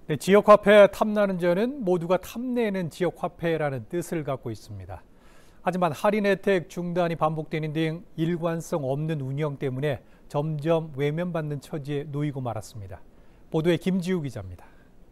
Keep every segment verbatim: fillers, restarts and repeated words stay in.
네, 지역화폐 탐나는 모두가 탐내는 지역화폐라는 뜻을 갖고 있습니다. 하지만 할인 혜택 중단이 반복되는 등 일관성 없는 운영 때문에 점점 외면받는 처지에 놓이고 말았습니다. 보도에 김지우 기자입니다.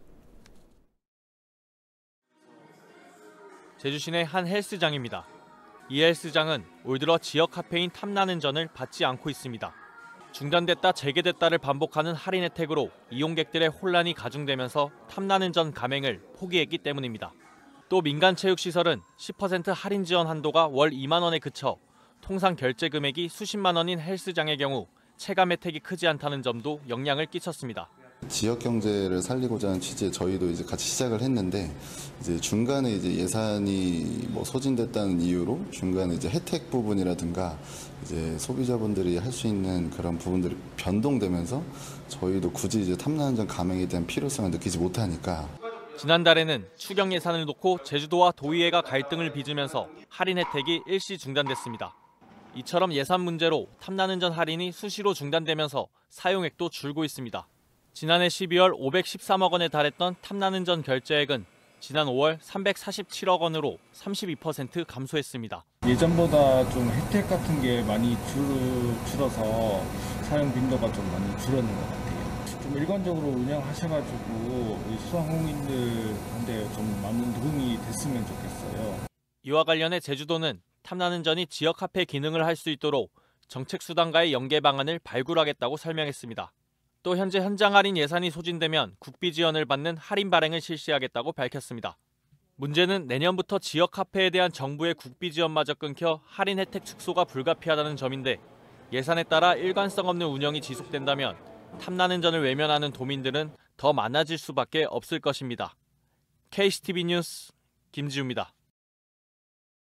제주 시내 한 헬스장입니다. 이 헬스장은 올 들어 지역 카페인 탐나는 전을 받지 않고 있습니다. 중단됐다 재개됐다를 반복하는 할인 혜택으로 이용객들의 혼란이 가중되면서 탐나는 전 가맹을 포기했기 때문입니다. 또 민간체육시설은 십 퍼센트 할인 지원 한도가 월 이만 원에 그쳐 통상 결제 금액이 수십만 원인 헬스장의 경우 체감 혜택이 크지 않다는 점도 영향을 끼쳤습니다. 지역 경제를 살리고자 하는 취지에 저희도 이제 같이 시작을 했는데 이제 중간에 이제 예산이 뭐 소진됐다는 이유로 중간에 이제 혜택 부분이라든가 이제 소비자분들이 할 수 있는 그런 부분들이 변동되면서 저희도 굳이 이제 탐나는 전 가맹에 대한 필요성을 느끼지 못하니까. 지난달에는 추경 예산을 놓고 제주도와 도의회가 갈등을 빚으면서 할인 혜택이 일시 중단됐습니다. 이처럼 예산 문제로 탐나는 전 할인이 수시로 중단되면서 사용액도 줄고 있습니다. 지난해 십이월 오백십삼억 원에 달했던 탐나는 전 결제액은 지난 오월 삼백사십칠억 원으로 삼십이 퍼센트 감소했습니다. 예전보다 좀 혜택 같은 게 많이 줄, 줄어서 사용 빈도가 좀 많이 줄었는 것 같아요. 좀 일관적으로 운영하셔가지고 소상공인들한테 좀 많은 도움이 됐으면 좋겠어요. 이와 관련해 제주도는 탐나는 전이 지역 화폐 기능을 할 수 있도록 정책 수단과의 연계 방안을 발굴하겠다고 설명했습니다. 또 현재 현장 할인 예산이 소진되면 국비 지원을 받는 할인 발행을 실시하겠다고 밝혔습니다. 문제는 내년부터 지역 화폐에 대한 정부의 국비 지원마저 끊겨 할인 혜택 축소가 불가피하다는 점인데 예산에 따라 일관성 없는 운영이 지속된다면 탐나는 전을 외면하는 도민들은 더 많아질 수밖에 없을 것입니다. 케이씨티비 뉴스 김지우입니다.